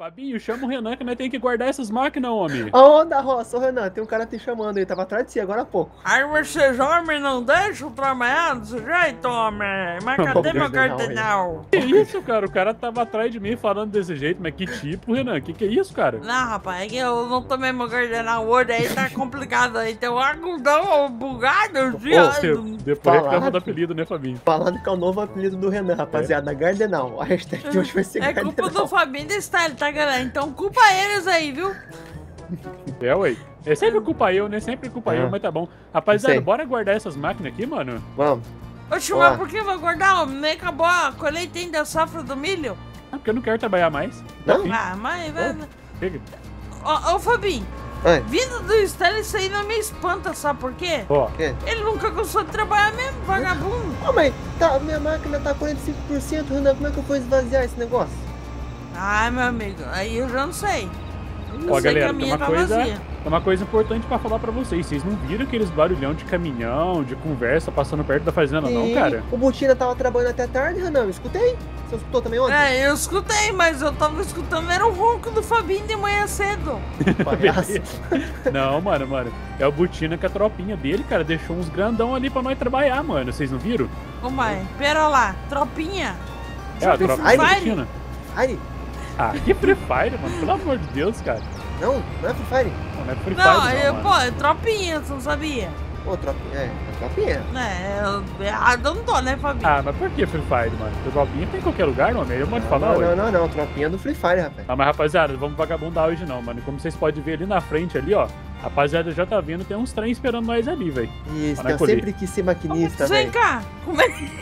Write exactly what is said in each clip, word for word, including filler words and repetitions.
Fabinho, chama o Renan que nós temos que guardar essas máquinas, homem. Aonde da roça? Ô, Renan, tem um cara te chamando aí, tava atrás de si agora há pouco. Aí vocês, homens, não deixam trabalhar desse jeito, homem. Mas cadê meu cardenal? Que isso, cara? O cara tava atrás de mim falando desse jeito, mas que tipo, Renan? Que que é isso, cara? Não, rapaz, é que eu não tomei meu cardenal hoje, aí tá complicado aí. Tem um agudão bugado, viado. Depois é que Falado. tava do apelido, né, Fabinho? Falando que é o novo apelido do Renan, rapaziada, Gardenal. A hashtag de hoje vai ser É Gardenal. culpa do Fabinho da Style, tá, galera? Então culpa eles aí, viu? É, ué. É sempre culpa eu, né? Sempre culpa eu, Ah. mas tá bom. Rapaziada, Sei. bora guardar essas máquinas aqui, mano? Vamos. Oxe, Olá. mas por que vai guardar, homem? Nem acabou a colheita ainda da safra do milho? Ah, porque eu não quero trabalhar mais. Não? Ah, mas... Chega. Ô, ô, Fabinho, Oi. vindo do Style, isso aí não me espanta, sabe por quê? Ó, quê? Ele nunca gostou de trabalhar mesmo, vagabundo. Ô, mãe, tá, minha máquina tá quarenta e cinco por cento, Renan, como é que eu vou esvaziar esse negócio? Ai, meu amigo, aí eu já não sei. Eu não ó, sei galera, que a tem minha uma, tá coisa, vazia. tem uma coisa importante pra falar pra vocês. Vocês não viram aqueles barulhão de caminhão, de conversa passando perto da fazenda, não, Sim, cara? O Butina tava trabalhando até tarde, Renan, eu escutei. Você escutou também ontem? É, eu escutei, mas eu tava escutando, era o ronco do Fabinho de manhã cedo. Palhaço. Não, mano, mano. É o Butina que a tropinha dele, cara, deixou uns grandão ali pra nós trabalhar, mano. Vocês não viram? Ô, mãe, pera lá, tropinha. É, a Joga tropinha Free do Fire? Butina. Ai, Ah, que Free Fire, mano. Pelo amor de Deus, cara. não, não é Free Fire. Não, não é Free Não, Fire, não, eu, mano. pô, é tropinha, você não sabia? Ô, tropinha, é, é tropinha. É, eu- errado eu não tô, né, Fabinho? Ah, mas por que Free Fire, mano? O tropinha tem em qualquer lugar, não, eu pode falar, Não, ué. não, não, não, tropinha do Free Fire, rapaz. Ah, mas rapaziada, vamos vagabundar hoje não, mano. Como vocês podem ver ali na frente, ali, ó. Rapaziada, já tá vendo, tem uns trem esperando nós ali, velho. Isso, Para eu colher. sempre quis ser maquinista, Vem velho. cá, como é que...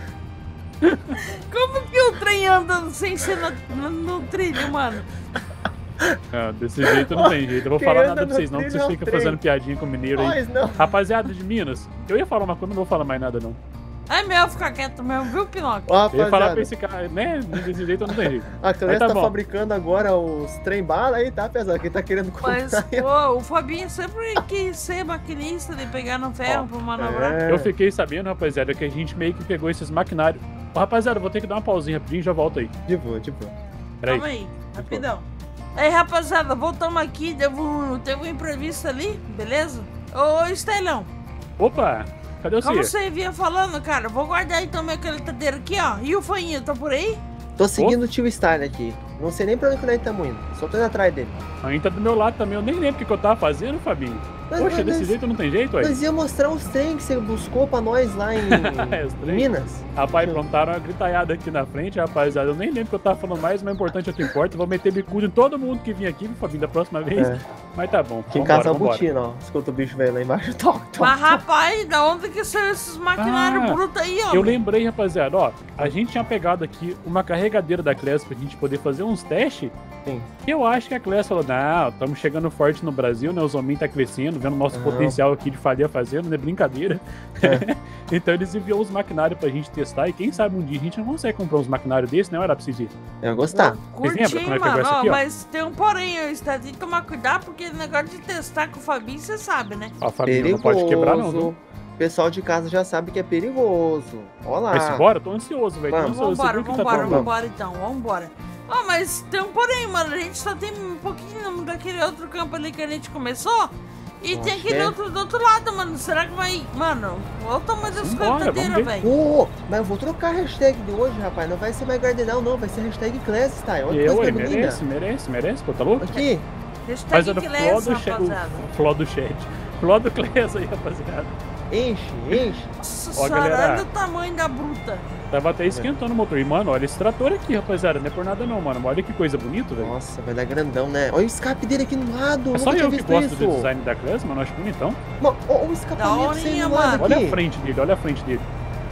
Como que o trem anda sem ser no, no, no trilho, mano? Ah, desse jeito não tem jeito. Eu vou Quem falar anda nada pra no vocês não, porque trilho vocês é um ficam trem. fazendo piadinha com o mineiro aí. Mas não. Rapaziada de Minas, eu ia falar uma coisa, mas não vou falar mais nada, não. É meu ficar quieto mesmo, viu, Pinóquio? Ó, Eu ia falar pra rapaziada, esse cara, né? Desse jeito não tem jeito. a Clécia tá tá, bom. fabricando agora os trem bala aí, tá, pesado? Quem tá querendo comprar Mas, aí, pô, o Fabinho sempre quis ser maquinista de pegar no ferro Ó, pra manobrar. É. Eu fiquei sabendo, rapaziada, que a gente meio que pegou esses maquinários. Ô, rapaziada, vou ter que dar uma pausinha rapidinho e já volto aí. De boa, de boa. Peraí. Calma aí, rapidão. Aí, rapaziada, voltamos aqui, teve um, teve um imprevisto ali, beleza? Ô, Estelão, Opa, cadê você? como você vinha falando, cara, vou guardar então minha coletadeira aqui, ó. E o Fainho, tá por aí? Tô seguindo o tio Style aqui. Não sei nem pra onde que nós estamos indo. Só tô indo atrás dele. Ainda tá do meu lado também, eu nem lembro o que que eu tava fazendo, Fabinho. Mas- Poxa, mas- desse mas- jeito não tem jeito, ué. Nós ia mostrar os trem que você buscou pra nós lá em É, os trem. Minas. Rapaz, plantaram uma gritaiada aqui na frente, rapaziada. Eu nem lembro o que eu tava falando mais, mas o importante é o que importa. Eu vou meter bicudo em todo mundo que vir aqui, Fabinho, da próxima vez. É. Mas tá bom. Aqui em vambora, casa é o vambora. Butina, ó. Escuta o bicho velho lá embaixo. Toc, toc, Mas, toc. rapaz, da onde que saiu esses maquinários Ah, brutos aí, ó? Eu lembrei, rapaziada, ó, a gente tinha pegado aqui uma carregadeira da Clécia pra gente poder fazer uns testes. Sim. E eu acho que a Clécia falou, não, estamos chegando forte no Brasil, né? Os homens tá crescendo, vendo o nosso Aham. potencial aqui de falir a fazenda, não é brincadeira. É. Então eles enviou os maquinários pra gente testar e quem sabe um dia a gente não consegue comprar uns maquinários desses, né? Olha pra vocês verem. Eu ia gostar. Vocês lembram Curti, como é que pegou mano, essa ó, aqui, ó? mas tem um porém, eu está tem que tomar cuidado, porque o negócio de testar com o Fabinho, você sabe, né? Ó, Fabinho, não pode quebrar não, viu? O pessoal de casa já sabe que é perigoso. Olá. Mas bora, tô ansioso, velho. Tô Vamos. ansioso. Você Vambora, viu o que tá vambora, falando? vambora então, vambora. Ó, mas tem um porém, mano, a gente só tem um pouquinho daquele outro campo ali que a gente começou. E tem Acho aquele que é. outro do outro lado, mano. Será que vai. Mano, olha o tamanho das Vambora, coletadeira, vamos ver. velho. Ô, mas eu vou trocar a hashtag de hoje, rapaz. Não vai ser mais Gardenal, não. Vai ser hashtag Class Style. Olha que Eu, coisa ué, mais linda. merece, merece, merece, pô, tá louco? Aqui. Mas Hashtag era Class, fló do chat, rapaziada. o fló do chat. Fló do Clécia aí, rapaziada. Enche, enche. Nossa Ó, senhora, galera. olha o tamanho da bruta. Tava até esquentando o motor. E, mano, olha esse trator aqui, rapaziada. Não é por nada não, mano. Mas olha que coisa bonita, velho. Nossa, vai dar grandão, né? Olha o escape dele aqui no lado. É Eu só nunca tinha eu que visto gosto isso. do design da Clécia, mano. Eu acho bonitão. Mano, ó, o escapamento Daorinha, saindo do lado mano. Olha aqui. a frente dele, olha a frente dele.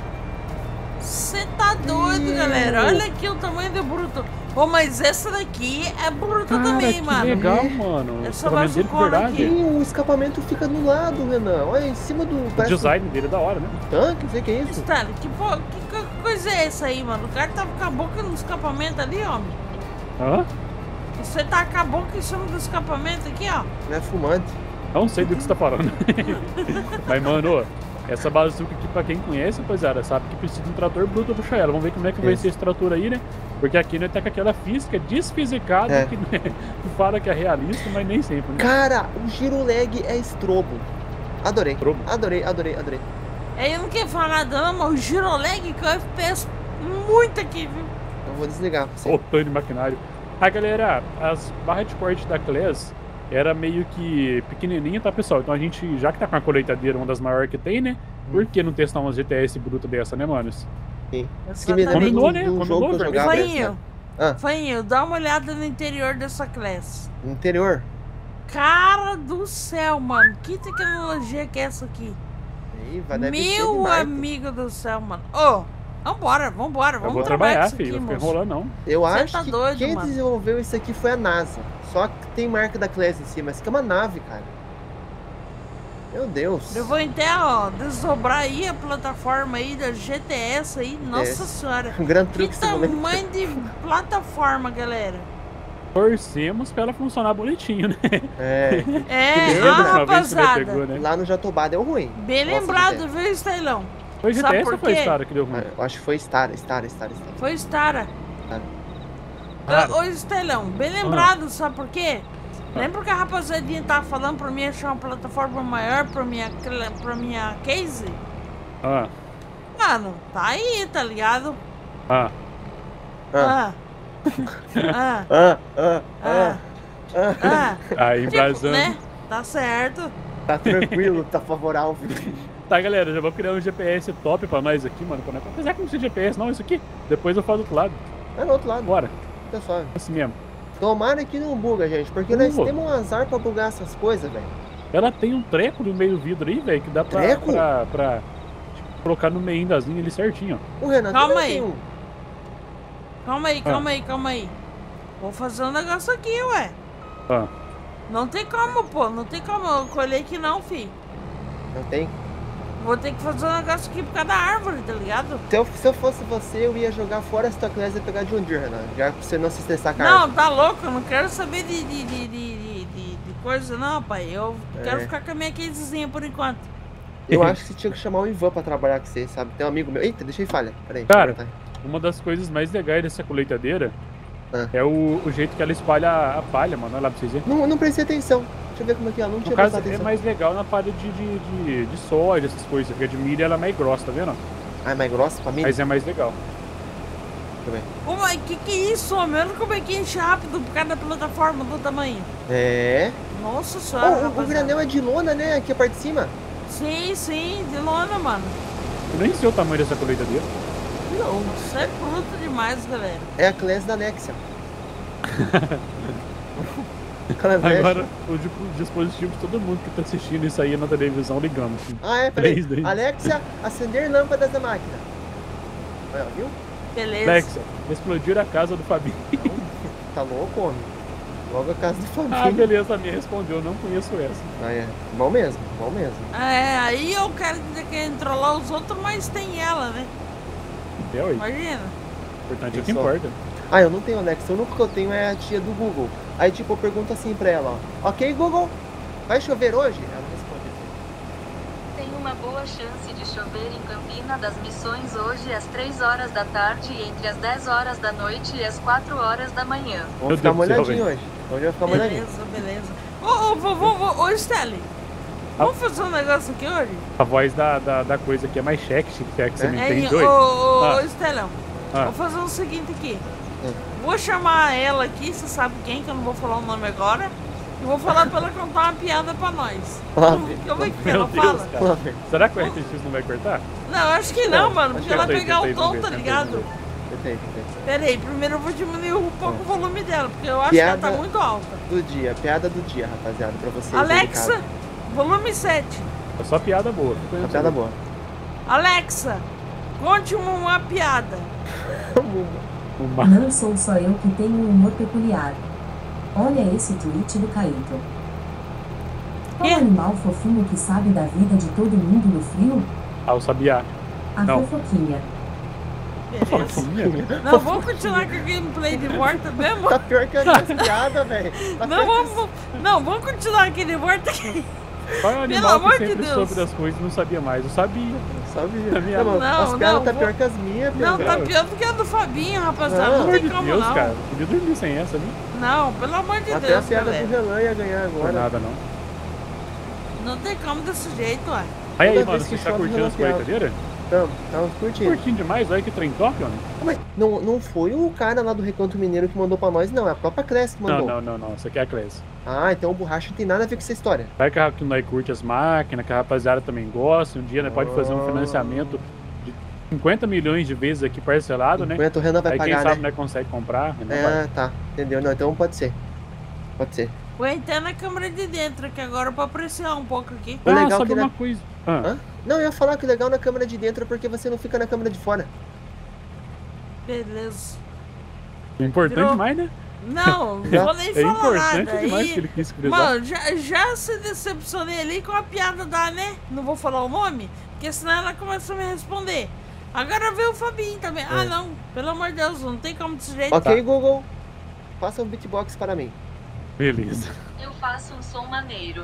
Você tá doido, Meu. galera. Olha aqui o tamanho do bruto. Ô, mas essa daqui é bruta Cara, também, que mano. legal, É. mano. O Essa escapamento dele de bazucona verdade. aqui. Sim, o escapamento fica do lado, Renan. Olha em cima do. O Parece design dele é da hora, né? um tanque, não sei o que é isso. Stanley, que, po- que co- coisa é essa aí, mano? O cara tá com a boca no escapamento ali, homem. Hã? Você tá com a boca em cima do escapamento aqui, ó. Não é fumante. Não sei do que você tá falando. Mas, mano, Essa bazuca aqui, pra quem conhece, rapaziada, sabe que precisa de um trator bruto pra puxar ela. Vamos ver como é que vai Isso. ser esse trator aí, né? Porque aqui nós tá com aquela física desfisicada É. que, né, que fala que é realista, mas nem sempre, né? Cara, o giro lag é estrobo. Adorei. Estrobo? Adorei, adorei, adorei. Aí eu não quero falar nada não, mas o girolag que o F P S muito aqui, viu? Eu vou desligar. pra você. Soltando de maquinário. Ah, galera, as barras de corte da Class era meio que pequenininha, tá, pessoal? Então a gente, já que tá com a colheitadeira, uma das maiores que tem, né? Por que não testar umas G T S bruta dessa, né, manos? Sim. Isso que me lembra Exatamente. Combinou, de, né? de um Combinou, jogo que eu velho. jogava. Fainho, Ah, Fainho, dá uma olhada no interior dessa classe. no interior. Cara do céu, mano. Que tecnologia que é essa aqui? Aí, vai deve ser de Meu Marte. amigo do céu, mano. Ô, vambora, vambora, Eu vamos vou trabalhar trabalhar, com filho. isso Não aqui, fica moço. enrolando, não. Eu Cê acho tá que doido, quem mano. desenvolveu isso aqui foi a NASA. Só que tem marca da Class em cima. Isso aqui é uma nave, cara. Meu Deus. Eu vou até, ó, desdobrar aí a plataforma aí da G T S aí. Nossa É. senhora. Um Gran Que Truck Simulator. tamanho de plataforma, galera. Torcemos pra ela funcionar bonitinho, né? É. É, lembra ah, uma vez que nós rapaziada. pegou, né? Lá no Jatobá deu ruim. Bem Nossa, lembrado, Zé. viu, Estelão? Foi Sabe G T S por ou foi quê? Star que deu ruim? Ah, Eu acho que foi Star, Star, Star, Star. Foi Stara. Star. Cara. Ô, ô, Estelão, bem lembrado, sabe por quê? Lembra que a rapaziadinha tava falando pra mim achar uma plataforma maior pra minha, cl- pra minha case? Ah, Mano, tá aí, tá ligado? ah. Ah, Ah. Ah. ah, ah, Ah. ah, ah. Ah. Aí, Tipo, embrasando. né? Tá certo. Tá tranquilo, tá favorável. Tá, galera, já vou criar um G P S top pra nós aqui, mano. Pra nós- Apesar que não precisa de G P S, não, isso aqui. Depois eu faço do outro lado. É no outro lado, Bora. pessoal. Assim mesmo. Tomara que não buga, gente, porque Não nós buga. temos um azar pra bugar essas coisas, velho. Ela tem um treco no meio do vidro aí, velho, que dá pra, Treco? pra, pra, tipo, colocar no meio das linhas ali certinho, ó. O Renan Calma também aí. tem um. Calma aí, Ah. calma aí, calma aí. Vou fazer um negócio aqui, ué. Ah, Não tem como, pô. Não tem como. Eu colhei aqui não, fi. Não tem? Vou ter que fazer um negócio aqui por causa da árvore, tá ligado? Se eu, se eu fosse você, eu ia jogar fora essa tua classe e pegar de um dia, Renan. Já pra você não se estressar com a Não, árvore. tá louco. Eu não quero saber de, de, de, de, de, de- de coisa, não, pai. Eu quero É. ficar com a minha casezinha por enquanto. Eu acho que você tinha que chamar o Ivan pra trabalhar com você, sabe? Tem um amigo meu. Eita, deixa eu falha. Peraí. Cara. Tá. uma das coisas mais legais dessa colheitadeira Ah. é o, o jeito que ela espalha a palha, mano. Olha lá pra vocês verem. Não, não prestei atenção. Deixa eu ver como é que é. Não No tinha caso, prestado é atenção. mais legal na palha de, de, de, de soja, essas coisas. Porque a de milho ela é mais grossa, tá vendo? Ah, é mais grossa pra mim? Mas é mais legal. Deixa eu ver. Ô, mas que que é isso, homem? Olha como é que enche rápido por causa da plataforma do tamanho. É. Nossa Oh, senhora, o, o rapaziada. granel é de lona, né? Aqui a parte de cima. Sim, sim, de lona, mano. Eu nem sei o tamanho dessa colheitadeira. Não. Isso é bruto demais, galera. É a classe da Nexia. Aquela velha. Agora, o di- o dispositivo de todo mundo que tá assistindo isso aí na televisão ligando. Assim. Ah, é, peraí. Três daí. Alexia, acender lâmpadas da máquina. Olha, viu? Beleza. Alexa, explodir a casa do Fabinho. Tá louco, homem? Logo a casa do Ah, Fabinho. beleza, a minha respondeu, não conheço essa. Ah, é. Bom mesmo, bom mesmo. É, aí eu quero dizer que trollar os outros, mas tem ela, né? É, ué. Imagina. O importante é o que Só. importa. Ah, eu não tenho Alexa, o único que eu tenho é a tia do Google. Aí, tipo, eu pergunto assim pra ela, ó. Ok, Google, vai chover hoje? Ela responde assim. Tem uma boa chance de chover em Campina das Missões hoje às três horas da tarde e entre as dez horas da noite e as quatro horas da manhã. Vamos Meu ficar Deus do céu, molhadinho hoje. Hoje vai ficar molhadinho. Beleza, beleza. Ô, ô, vovô, ô, ô, Stelly. Vamos fazer um negócio aqui hoje? A voz da, da, da coisa aqui é mais cheque, se é que você É? me É, entende ô, doido. ô, Ah. ô, Estelão. Ah. Vou fazer o seguinte aqui. Hum. Vou chamar ela aqui, você sabe quem, que eu não vou falar o nome agora. E vou falar pra ela contar uma piada pra nós. Lá Como, vem. como é que Meu ela Deus, fala? cara. Lá vem. Será que o R T X não vai cortar? Não, eu acho que não, mano, Acho porque que ela tenta aí, pegar tenta aí, o vamos tom, ver, tá tenta aí, ligado? vamos ver. Tentei, tentei. Pera aí, primeiro eu vou diminuir um pouco o volume dela, porque eu acho que ela tá Piada muito alta. Do dia, piada do dia, rapaziada, pra vocês. aí de Alexa, casa. volume sete. É só piada boa. Uma piada boa. Alexa, conte uma, uma piada. Uma... Não sou só eu que tenho um humor peculiar. Olha esse tweet do Caíto. Qual Quê? animal fofinho que sabe da vida de todo mundo no frio? Ah, o Sabiá. A Não. fofoquinha. Beleza. Não, vamos continuar com a gameplay de morta mesmo? Tá pior que a minha piada, velho. Tá Não, pior que- vamos, não, vamos continuar aqui de morta. Qual é o Pelo animal amor que de sempre Deus. soube das coisas e não sabia mais? Eu sabia. Sabia. Sabia. Não, mano, Não, as pernas não, tá vou- pior que as minhas, Não, Pedro. tá pior do que a do Fabinho, rapaziada. Não, Não, Pelo amor tem de como Deus, não. cara. Podia dormir sem essa, né? Não, pelo amor de Até Deus, a piada galera. do Relan ia ganhar Por agora. nada, não. Não tem como desse jeito, ué. Aí, aí, Toda mano, vez você que tá chove, curtindo as relapeado. colheitadeiras? Então, tava curtindo. Curtindo demais, olha que trem top, mano. Mas não, não foi o cara lá do Recanto Mineiro que mandou pra nós, não. É a própria Cresce que Não, mandou. não, não, não. Isso aqui é a Class. Ah, então o Borracha não tem nada a ver com essa história. Vai que a- que nós curte as máquinas, que a rapaziada também gosta. Um dia nós pode fazer um Ah. financiamento de cinquenta milhões de vezes aqui parcelado, né? Enquanto o Renan vai Aí quem pagar, sabe né? nós consegue comprar. Não vai. É, tá. Entendeu? Não, então pode ser. Pode ser. Vou entrar na câmera de dentro, que agora pra apreciar um pouco aqui. O Ah, legal sabe que uma na- coisa? Ah, Hã? Não, eu ia falar que o legal na câmera de dentro é porque você não fica na câmera de fora. Beleza. importante Virou- demais, né? Não, não vou nem É falar importante nada. demais Aí, que ele quis frisar. mano, já, já se decepcionei ali com a piada da, né? Não vou falar o nome, porque senão ela começa a me responder. Agora veio o Fabinho também. Ah, É. não, pelo amor de Deus, não tem como desse jeito. Ok, Tá. Google. Faça um beatbox para mim. Beleza. Eu faço um som maneiro.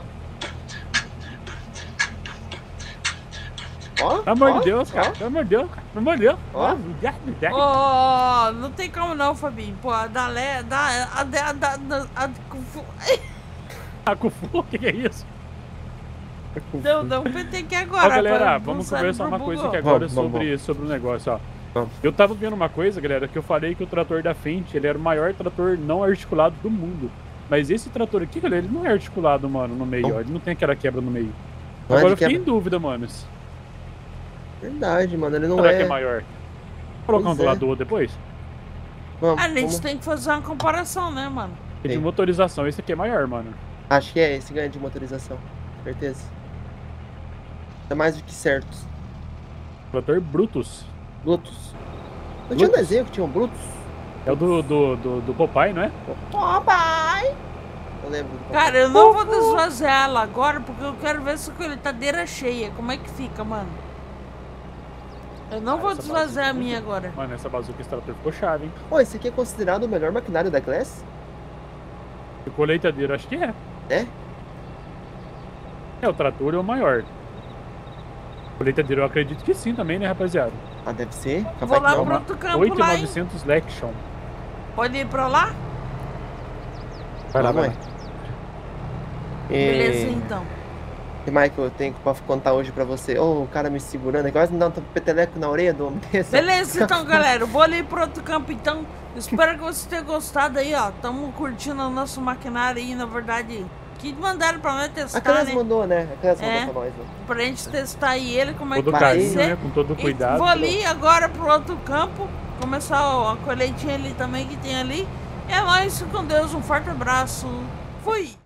Ó, Pelo amor ó, de Deus, cara. ó. Pelo amor de Deus, cara. Pelo amor de Deus. Ó. Oh, não tem como não, Fabinho. Pô, a da Lé, da, a da, da, da, a, Ah, Cufu, o que, que é isso? deu, deu um P T aqui Ó, agora. galera, pra- vamos pro conversar cérebro uma coisa bugou. aqui agora Vamos, vamos, sobre, sobre o negócio, ó. Vamos. Eu tava vendo uma coisa, galera, que eu falei que o trator da frente, ele era o maior trator não articulado do mundo. Mas esse trator aqui, galera, ele não é articulado, mano, no meio, ó. Ele não tem aquela quebra no meio. Não é Agora eu de fiquei em quebra. dúvida, mano. Verdade, mano. Ele não Será é. que é maior? Vou colocar um Pois do é. lado do outro depois? Vamos, A gente vamos. tem que fazer uma comparação, né, mano? E de Sim. motorização, esse aqui é maior, mano. Acho que é esse ganho de motorização. Certeza. É mais do que certos. Trator Brutus. Brutus. Não tinha um Brutus. desenho que tinha um Brutus? É o do, do, do, do Popeye, não é? Ó, pai! Eu lembro. do Cara, eu não vou desvaziar ela agora porque eu quero ver se a colheitadeira é cheia. Como é que fica, mano? Eu não Ah, vou essa desvaziar a bazuca minha aqui. agora. Mano, essa bazuca, esse trator ficou chave, hein? Pô, esse aqui é considerado o melhor maquinário da Glass? O colheitadeiro, acho que é. É? É, o trator é o maior. O colheitadeiro, eu acredito que sim também, né, rapaziada? Ah, deve ser. Vou Capaz lá que não. pro outro campo oito mil lá, e hein? novecentos Lection. Pode ir pra lá? Vai lá, Vamos vai lá. Beleza, E... então. O que mais que eu tenho pra contar hoje pra você? Ô, o cara me segurando, quase me dá um peteleco na orelha do homem desse. Beleza, então, galera. Eu vou ali pro outro campo, então. Espero que vocês tenham gostado aí, ó. Tamo curtindo o nosso maquinário aí, na verdade. Que mandaram pra nós A testar, Clas né? mandou, né? A Clas É. mandou pra nós, né? Pra gente testar aí ele, como é que Todo vai carinho, ser. né? Com todo E cuidado. vou ali agora pro outro campo, começar ó, a colheitinha ali também que tem ali. E é nóis, fique com Deus, um forte abraço. Fui!